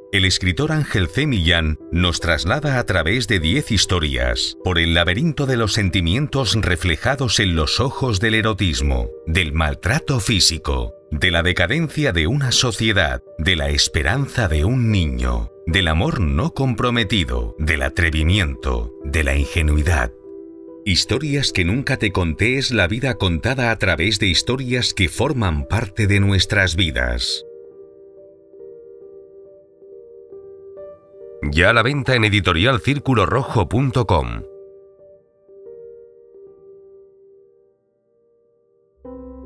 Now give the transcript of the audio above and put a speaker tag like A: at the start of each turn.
A: El escritor Ángel C. Millán nos traslada a través de 10 historias por el laberinto de los sentimientos reflejados en los ojos del erotismo, del maltrato físico, de la decadencia de una sociedad, de la esperanza de un niño, del amor no comprometido, del atrevimiento, de la ingenuidad. Historias que nunca te conté es la vida contada a través de historias que forman parte de nuestras vidas. Ya a la venta en editorialcirculorrojo.com.